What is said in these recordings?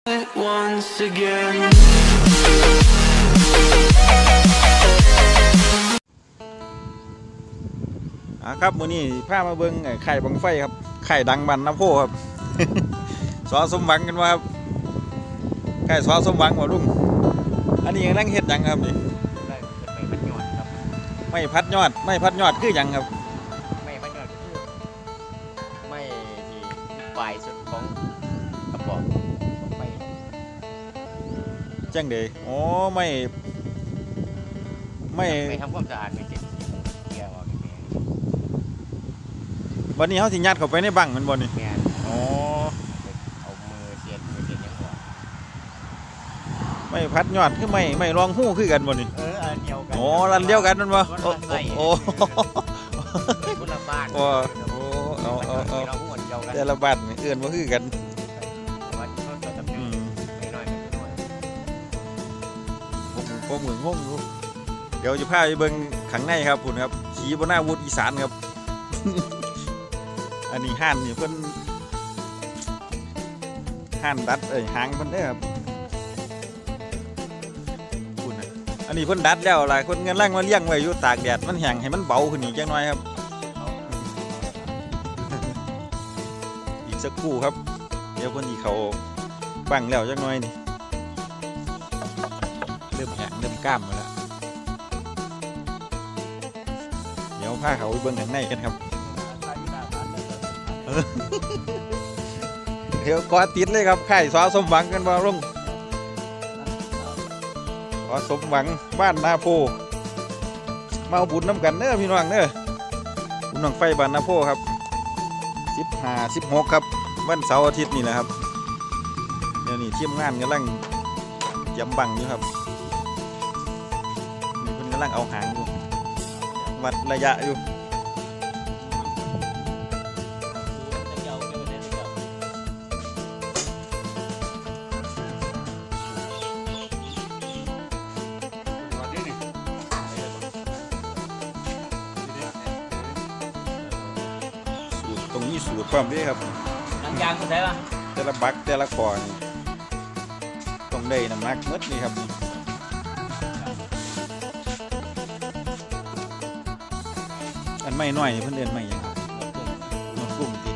once again. ครับมื้อนี้พามาเบิ่งไข่บังไฟครับไข่ดังบันน้ำโพครับ สอสมหวังกันว่าครับไข่สอสมหวังบ่ลุงอันนี้กำลังเฮ็ดหยังครับนี่ไม่พัดยอดไม่พัดยอดคือหยังครับไม่พัดยอดคือไม่ที่ปลายสุดของกระบอกไฟจังเด๋อ๋อไม่ทำความสะอาดไม่เจ็บเกี่ยวกับแม่วันนี้เขาสิยัดเข้าไปในบังมันบ่นี่แม่อ๋อเอามือเสียดยังหัวไม่พัดยอดคือไม่รองหู้คือกันบ่นี่อันเดียวกันอ๋ออันเดียวกันมันบ่โอ้คนละบ้านโอ้เราหัวเดียวกันแต่ละบ้านเอื้อนบ่คือกันผมเหมือนงงอยู่เดี๋ยวจะพาไปเบิ่งข้างในครับคุณครับขี่บนหน้าวุฒิอีสานครับ อันนี้ห่านนี่เพิ่นห่านดัดหางเพิ่นเด้อครับคุณอันนี้เพิ่นดัดแล้วหลายคนกำลังมาเลี้ยงไว้อยู่ตากแดดมันแห้งให้มันเบาขึ้นอีกจังหน่อยครับ อีกสักครู่ครับเดี๋ยวเพิ่นสิเขาบังแล้วจังหน่อยนี่เริ่มแห้งเริ่มกล้ามมาแล้วเดี๋ยวพาเขาไปเบิ่งข้างในกันครับเดี๋ยวกอติดเลยครับไข่สอสมหวังกันมาลงสอสมหวังบ้านนาโพมาเอาบุญน้ำกันเน้อพี่น้องเน้อบุญน้องไฟบ้านนาโพครับ15-16ครับวันเสาร์อาทิตย์นี่แหละครับเดี๋ยวนี้ทีมงานกำลังยำบังอยู่ครับนี่เพิ่นกำลังเอาหางอยู่วัดระยะอยู่ตรงนี้สูตรความนี้ครับหลังยางคนใช่ปะแต่ละบักแต่ละคอนี่ต้องได้น้ำหนักมดนี่ครับอันไม่น้อยนี่เพิ่นเดินไม่ยังนกกุ้งติด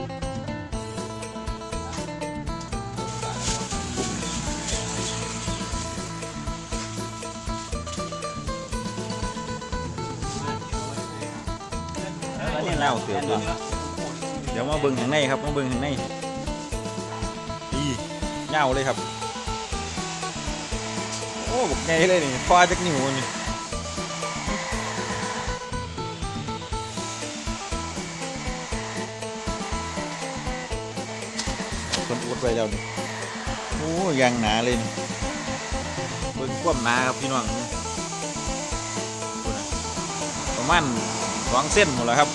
นี่เล่าเสือตัวนี้เดี๋ยวมาเบิ่งข้างในครับมาเบิ่งข้างในดีเงาเลยครับโอ้บอกไงเลยนี่คอจักนิ้วนี่คนอวดไปแล้วนี่โอ้ยางหนาเลยนี่เบิ่งความหนาครับพี่น้องประมาณ2 เส้นหมดแล้วครับ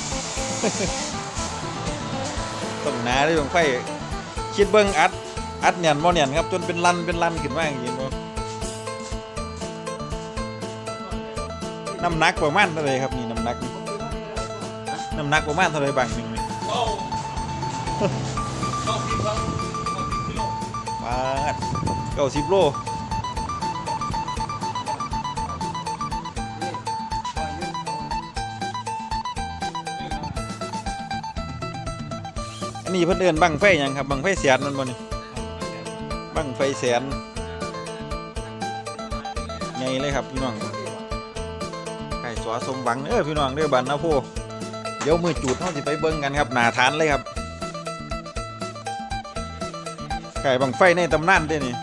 ต้นหนาเลยลงไฟคิดเบิ้งอัดเนียนบ่เนียนครับจนเป็นลันขึ้นมาอย่างนี้บ่น้ำหนักประมาณเท่าไรครับนี่น้ำหนักประมาณเท่าไรบางหนึ่งนี่มา90 โลอันนี้เพิ่นเอิ้นบังไฟหยังครับบังไฟแสนมันบ่นี่บังไฟแสนใหญ่เลยครับพี่น้องไก่สอสมหวังพี่น้องเด้อบ้านนาโพเดี๋ยวมือจูดเฮาสิไปเบิ่งกันครับหน้าฐานเลยครับไก่บังไฟในตำนานเด้นี่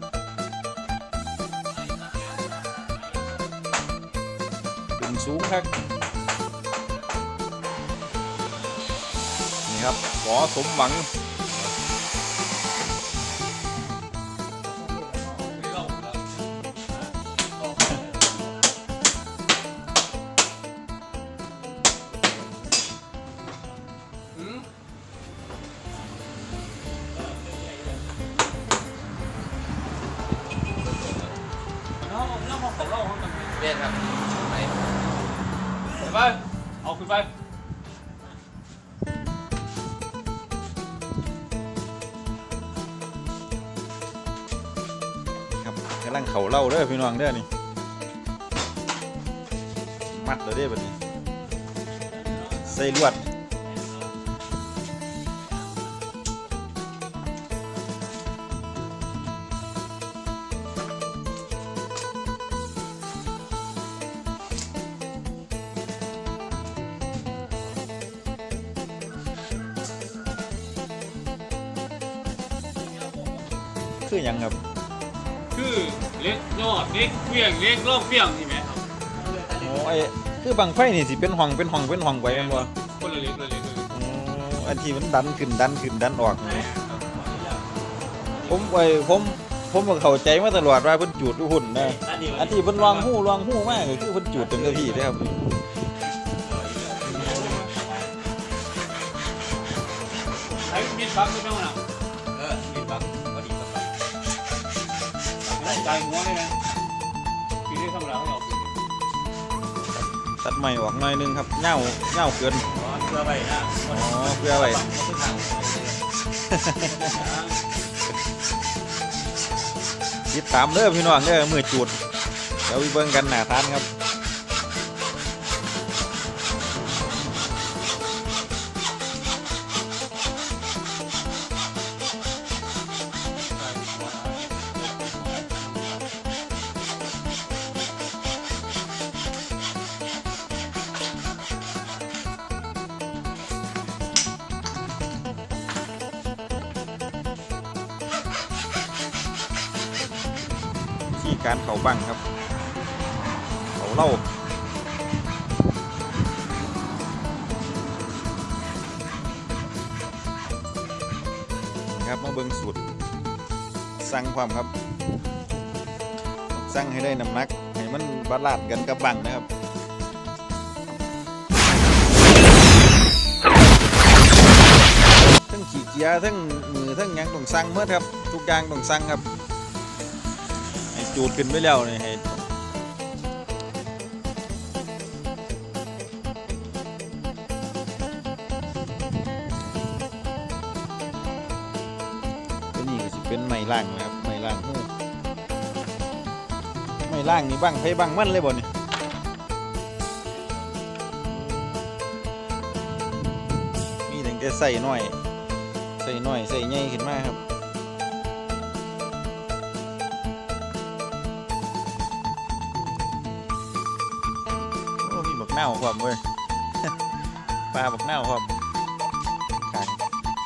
ขึ้นสูงครับนี่ครับสอสมหวังเล่นครับไปเอาขึ้นไปอำลังเขาเล่าเด้อพี่น้องเด้อนี่มัดเลยเด้อแบบนี้ใส่ลวดคือหยังครับคือเล็กยอดเล็กเปี้ยงเล็กรอบเปี้ยงใช่ไหมครับโอ้ไอ้คือบังไฟนี่สิเป็นห้องไปแม่นบ่คนละเล็กคนละเล็กเลยอ๋ออันที่มันดันขึ้นดันออกนี่ผมก็เข้าใจมาตลอดว่าเพิ่นจูดอยู่หุ่นนะอันที่เพิ่นลองหู้มากก็คือเพิ่นจูดเต็มที่เด้อครับใช้มีดปักไม่ต้องหนักมีบักพอดีบักใจหัวเลยนะปีนี้ทำแล้วเราตัดใหม่ออกหน่อยนึงครับเหง้าเกินเพื่อไปนะอ๋อเพื่อไว้ติดตามเด้อพี่น้องเด้อมือจูดเดี๋ยวไปเบิ่งกันหน้าทานครับที่การเขาบังครับเขาเล่าครับมาเบิ่งสูตรสั่งความครับสั่งให้ได้น้ำหนักให้มันบาลานซ์กันกับบังนะครับทั้งขี้เกียร์ทั้งมือทั้งหยังต้องสั่งเมื่อครับทุกอย่างต้องสั่งครับจูดขึ้นไปแล้วนี่ให้ตัวนี้ก็จะเป็นไม้ล่างนะครับไม้ล่างหูไม้ล่างนี่บังไผบังมันเลยบ่นี่มีถึงจะใส่น้อยใส่ใหญ่ขึ้นมาครับเน่าความเว้ย ปลาบักเน่าความขัง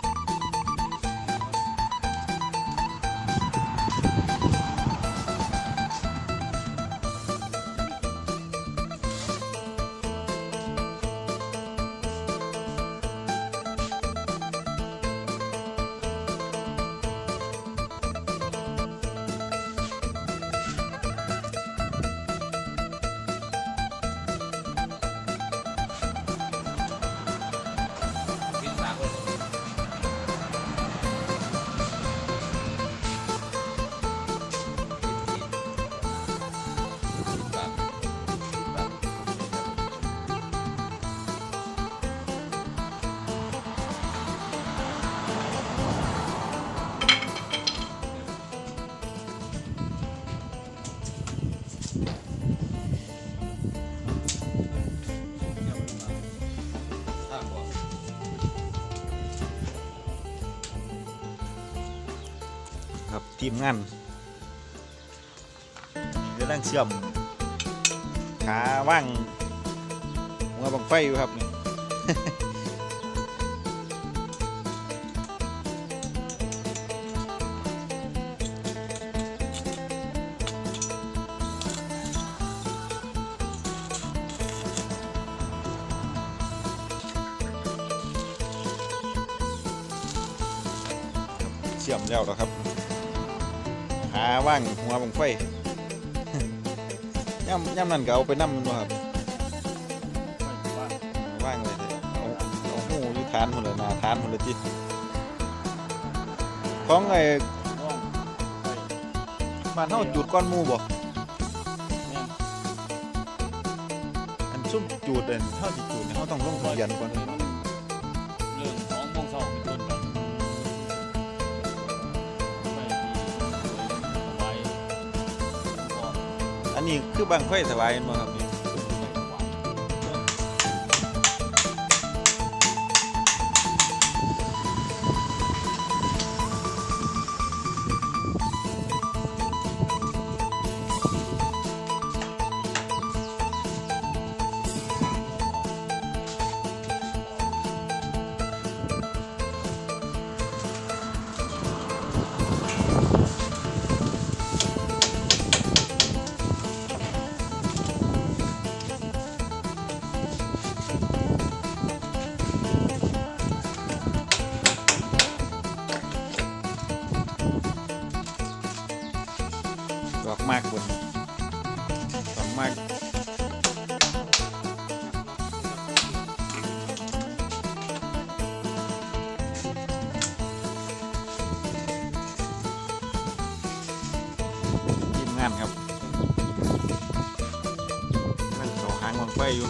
ครับทีมงานกำลังเชื่อมขาว่างหัวบังไฟอยู่ครับนี่ เชื่อมแล้วครับหาว่างหัวบังไฟ ย่ำนั่นก็เอาไปนั่มมันครับว่างเลยเอาหูอยู่ฐานหมดเลยนาฐานหมดเลยจีของไอ้บ้านเฮาจุดก้อนหมูบ่อันซุ่มจุดเท่าที่จุดเฮาต้องลงทะเบียนก่อนเรื่องของวงเสาเป็นต้นไปไม่ดีไว้อันนี้คือบังไฟสบายมั้งครับนี่ดอกมากบนดอกมากทีมงานครับนั่นเขาหางมันไฟอยู่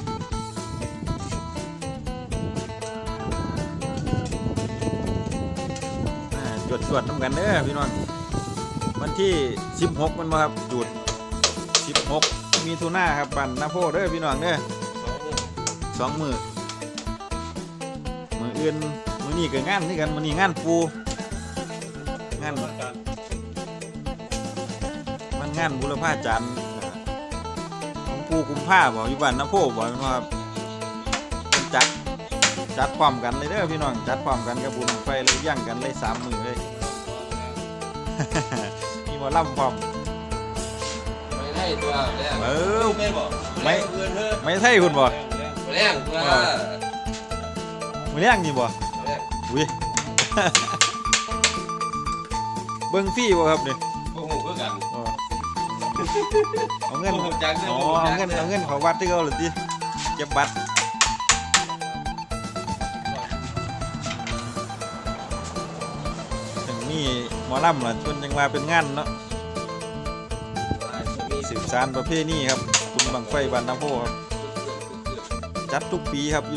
จวดน้ำกันเด้อพี่น้องวันที่16มันมาครับจุด16มีทุน่าครับปั่นนาโพเด้อพี่น้องเด้อ2 มื้ออื่นมื้อนี้ก็งานนี่กันมื้อนี้งานปูงานมันงานบุรพาจารย์ของปูกุมภาบ่อยู่บ้านนาโพบ่ครับจัดพร้อมกันเลยเด้อพี่น้องจัดพร้อมกันกับบุญไฟเลยย่างกันเลย3 มื้อเลยมีหมอลำพร้อมไม่ได้ตัวแรกไม่ใช่คุณบ่แรกตัวมือเลี้ยงนี่บ่อุ้ย เบิ่งฟรีบ่ครับนี่โอ้โหเพื่อกันเอาเงินเอาเงินของวัดที่เขาหรือที่เก็บบัตรถึงนี่หมอลำล่ะชวนยังมาเป็นงานเนาะสืบสานประเพณีครับคุณบังไฟบ้านน้ำโพครับจัดทุกปีครับ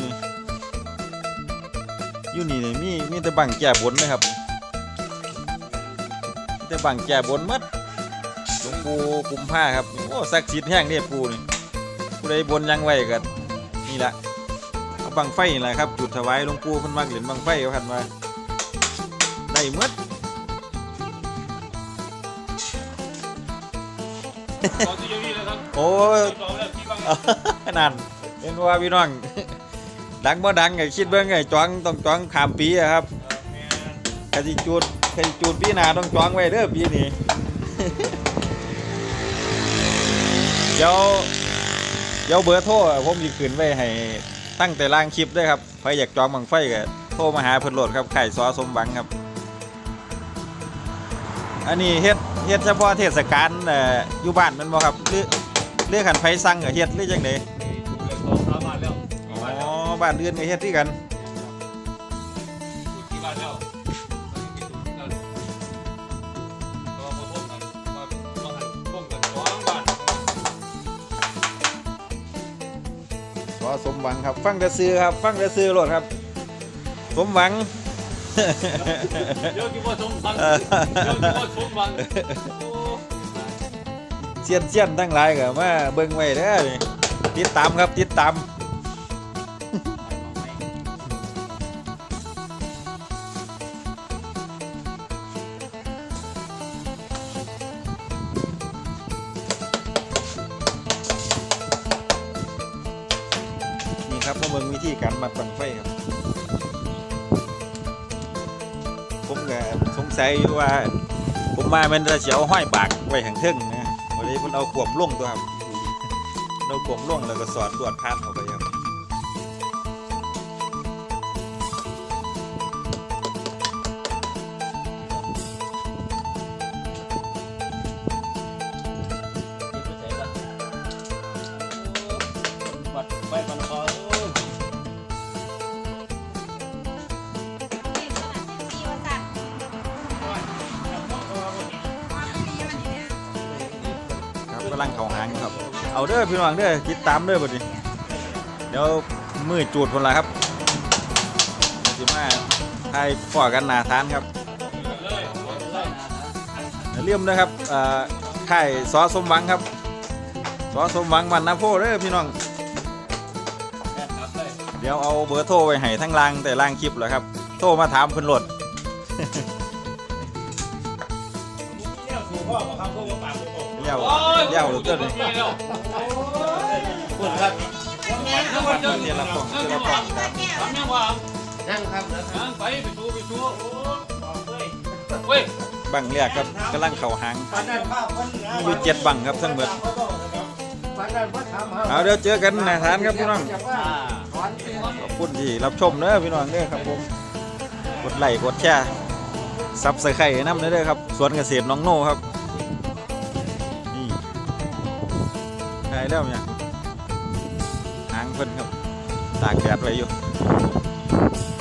อยู่นี่มีแต่บังแก่บนนะครับมีแต่บังแก่บนมัดหลวงปู่กุมภาครับโอ้ศักดิ์สิทธิ์แห้งเนี่ยปู่นี่ผู้ใดบนยังไว้กันนี่แหละเอาบังไฟนี่แหละครับจุดถวายหลวงปู่เพิ่นมักเล่นบังไฟเขาคันว่าได้มัดโอ้นั่นเป็นว่าพี่น้องดังบ่ดังไงคิดเบิ่งไงจ้องต้องจ้องขามปีอะครับใครจูดปีหน้าต้องจ้องไว้เด้อปีนี้ เดี๋ยวเบอร์โทรผมสิขึ้นไว้ให้ตั้งแต่ล่างคลิปด้วยครับใครอยากจองบังไฟก็โทรมาหาเพิ่นโหลดครับไข่ซอสมหวังครับอันนี้เฮ็ดเฉพาะเทศกาลอยู่บ้านมันบ่ครับหรือขันไฟสั่งก็เฮ็ดหรือจังได๋อ๋อบ้านเรือนก็เฮ็ดคือกันซอสมหวังครับฟังแต่ซื้อครับฟังแต่ซื้อโหลดครับสมหวังเดี๋ยวกินว่าสมหวังเสี้ยนทั้งหลายก็มาเบิ่งไว้เด้อติดตามครับติดตามนี่ครับมาเบิ่งวิธีการมัดบังไฟครับผมก็สงสัยอยู่ว่าผมมามันจะเสียวห้อยปากไว้ข้างเทิงนะวันนี้ผมเอาขวบล่วงตัวครับเราขวบล่วงแล้วก็สอนดวดพันเข้าไปครับกำลังเข่าหางครับเอาเด้อพี่น้องเด้อติดตามเด้อบัดนี้เดี๋ยวมือจูดคนละครับสิมาให้พ่อกันหน้าทานครับเลี่ยมนะครับค่ายซอสมหวังครับสอสมหวังบ้านนาโพเด้อพี่น้องแม่นครับเลยเดี๋ยวเอาเบอร์โทรไว้ให้ทั้งล่างแต่ล่างคลิปแหละครับโทรมาถามเพิ่นโหลดเนี่ยถูกพ่อมาครับพวกปากพวกเลี้ยวโอ้ยเลี้ยวหรือเต้นเลยมีแล้วคุณครับเดี๋ยวรับของเดี๋ยวรับของครับทำยังว่านั่งครับแล้วนั่งไปสู้โอ้เว้ยบังเรียกครับกำลังเข่าหางปันนั้นภาพมันมีอยู่7บังครับทั้งหมดปันนั้นว่าทำเอาเดี๋ยวเจอกันในฐานครับพี่น้องอ่าขอบคุณที่รับชมเด้อพี่น้องเด้อครับผมกดไลค์กดแชร์ซับสไครต์น้ำเด้อครับสวนเกษตรน้องโน่ครับนี่ใช่แล้วเนี่ยหางเพิ่นครับตากแดดไว้อยู่